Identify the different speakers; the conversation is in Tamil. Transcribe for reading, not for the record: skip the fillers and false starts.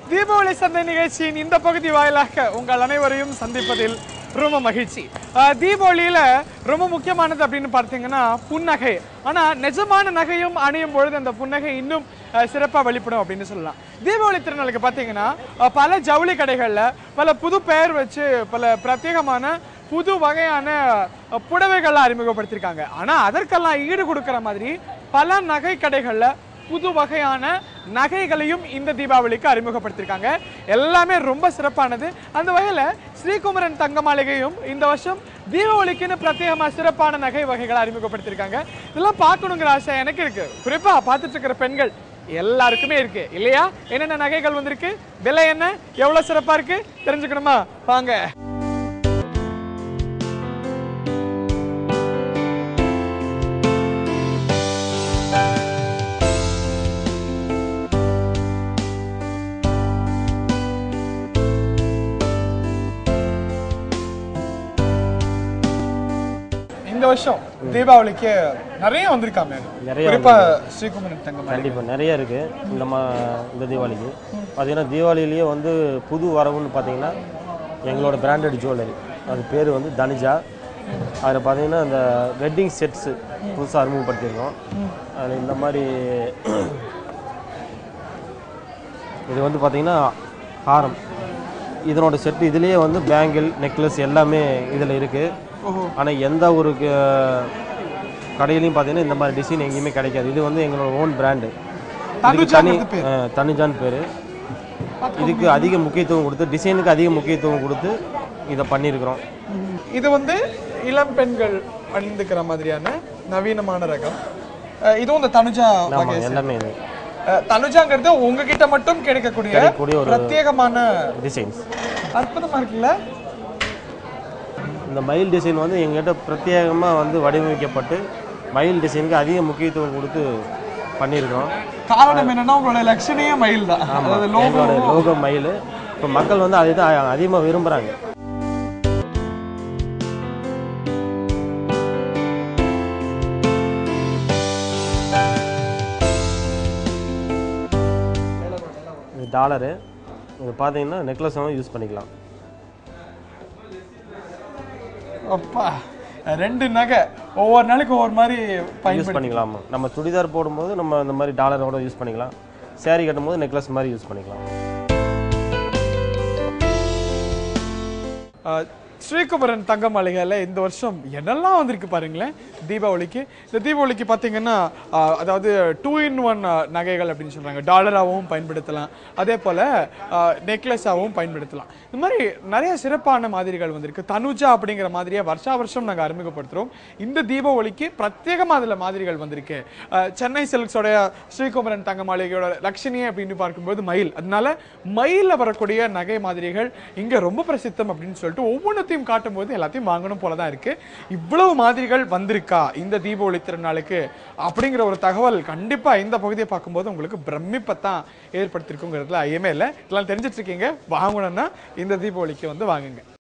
Speaker 1: தீபாவளி சந்தை நிகழ்ச்சியின் இந்த பகுதி வாயிலாக உங்கள் அனைவரையும் சந்திப்பதில் ரொம்ப மகிழ்ச்சி. தீபாவளியில ரொம்ப முக்கியமானது அப்படின்னு பார்த்தீங்கன்னா புன்னகை. ஆனா நிஜமான நகையும் அணியும் பொழுது அந்த புன்னகை இன்னும் சிறப்பாக வெளிப்படும் அப்படின்னு சொல்லலாம். தீபாவளி திருநாளுக்கு பார்த்தீங்கன்னா பல ஜவுளி கடைகள்ல பல புது பெயர் வச்சு பல பிரத்யேகமான புது வகையான புடவைகள்லாம் அறிமுகப்படுத்தியிருக்காங்க. ஆனா அதற்கெல்லாம் ஈடு கொடுக்கிற மாதிரி பல நகை கடைகள்ல புது வகையான நகைகளையும் இந்த தீபாவளிக்கு அறிமுகப்படுத்தியிருக்காங்க. எல்லாமே ரொம்ப சிறப்பானது. அந்த வகையில் ஸ்ரீகுமரன் தங்க மாளிகையும் இந்த வருஷம் தீபாவளிக்குன்னு பிரத்யேகமாக சிறப்பான நகை வகைகளை அறிமுகப்படுத்தியிருக்காங்க. இதெல்லாம் பார்க்கணுங்கிற ஆசை எனக்கு இருக்கு. குறிப்பா பார்த்துட்டு இருக்கிற பெண்கள் எல்லாருக்குமே இருக்கு இல்லையா? என்னென்ன நகைகள் வந்திருக்கு, விலை என்ன, எவ்வளவு சிறப்பா இருக்கு தெரிஞ்சுக்கணுமா? வாங்க. இந்த வருஷம் தீபாவளிக்கு நிறைய வந்திருக்காங்க. குறிப்பா ஸ்ரீகுமரன் தங்க மாளிகை
Speaker 2: கண்டிப்பாக நிறைய இருக்குது. இந்த தீபாவளிக்கு பார்த்தீங்கன்னா தீபாவளியிலேயே வந்து புது வரவுன்னு பார்த்தீங்கன்னா எங்களோட பிராண்டட் ஜுவல்லரி, அது பேர் வந்து தனுஜா. அதில் பார்த்தீங்கன்னா இந்த வெட்டிங் செட்ஸு புதுசாக அறிமுகப்படுத்தியிருக்கோம். அதில் இந்த மாதிரி இது வந்து பார்த்தீங்கன்னா ஹாரம், இதனோட செட்டு இதுலேயே வந்து பேங்கிள், நெக்லஸ் எல்லாமே இதில் இருக்குது. ஆனால் எந்த ஒரு கடையிலையும் பார்த்தீங்கன்னா இந்த மாதிரி டிசைன் எங்கேயுமே கிடைக்காது. இது வந்து எங்களோட ஓன் பிராண்டு. இதுக்கு தனி தனுஜான்னு பேர். இதுக்கு அதிக முக்கியத்துவம் கொடுத்து, டிசைனுக்கு அதிக முக்கியத்துவம் கொடுத்து இதை பண்ணியிருக்கிறோம்.
Speaker 1: இது வந்து இளம் பெண்கள் அணிந்துக்கிற மாதிரியான நவீனமான ரகம். இதுவும் இந்த தனுஜா
Speaker 2: எல்லாமே இது.
Speaker 1: தனுஜாங்கிறது உங்ககிட்ட மட்டும் கிடைக்கக்கூடிய ஒரு பிரத்யேகமான
Speaker 2: டிசைன்ஸ்.
Speaker 1: அற்புதமா இருக்குல்ல?
Speaker 2: இந்த மயில் டிசைன் வந்து எங்கள்கிட்ட பிரத்யேகமாக வந்து வடிவமைக்கப்பட்டு மயில் டிசைனுக்கு அதிக முக்கியத்துவம் கொடுத்து பண்ணியிருக்கோம்.
Speaker 1: காரணம் என்னன்னா உங்களோட லட்சணையே மயில் தான்.
Speaker 2: எங்களோட லோகோ மயில். இப்போ மக்கள் வந்து அதை தான் அதிகமாக விரும்புகிறாங்க. இது டாலரு. இது பார்த்தீங்கன்னா நெக்லஸாகவும் யூஸ் பண்ணிக்கலாம்.
Speaker 1: அப்பா, ரெண்டு நகை ஒவ்வொரு நாளைக்கு ஒவ்வொரு மாதிரி
Speaker 2: யூஸ் பண்ணிக்கலாம். நம்ம சுடிதார் போடும்போது நம்ம இந்த மாதிரி டாலரோட யூஸ் பண்ணிக்கலாம். சேரீ கட்டும்போது நெக்லஸ் மாதிரி யூஸ் பண்ணிக்கலாம்.
Speaker 1: ஸ்ரீகுமரன் தங்க மாளிகையில் இந்த வருஷம் என்னெல்லாம் வந்திருக்கு பாருங்களேன் தீபாவளிக்கு. இந்த தீபாவளிக்கு பார்த்தீங்கன்னா அதாவது 2-in-1 நகைகள் அப்படின்னு சொல்கிறாங்க. டாலராகவும் பயன்படுத்தலாம், அதே போல் நெக்லஸாகவும் பயன்படுத்தலாம். இந்த மாதிரி நிறைய சிறப்பான மாதிரிகள் வந்திருக்கு. தனுஜா அப்படிங்கிற மாதிரியே வருஷா வருஷம் நாங்கள் அறிமுகப்படுத்துகிறோம். இந்த தீபாவளிக்கு பிரத்யேகமாக அதில் மாதிரிகள் வந்திருக்கு. சென்னை சில்க்ஸோடைய ஸ்ரீகுமரன் தங்க மாளிகையோட லட்சணியை அப்படின்னு பார்க்கும்போது மயில், அதனால மயிலில் வரக்கூடிய நகை மாதிரிகள் இங்கே ரொம்ப பிரசித்தம் அப்படின்னு சொல்லிட்டு ஒவ்வொன்று காட்டும் போது எல்லாத்தையும் வாங்கணும் போலதான் இருக்கு. இவ்வளவு மாதிரிகள் வந்திருக்கா இந்த தீபாவளி திருநாளுக்கு அப்படிங்கிற ஒரு தகவல் கண்டிப்பா இந்த பகுதியை பார்க்கும்போது உங்களுக்கு பிரமிப்பத்தான் ஏற்படுத்திருக்குங்கிறதுல ஐயமே இல்லை. இதெல்லாம் தெரிஞ்சிட்டு இருக்கீங்க. வாங்கணும்னா இந்த தீபாவளிக்கு வந்து வாங்குங்க.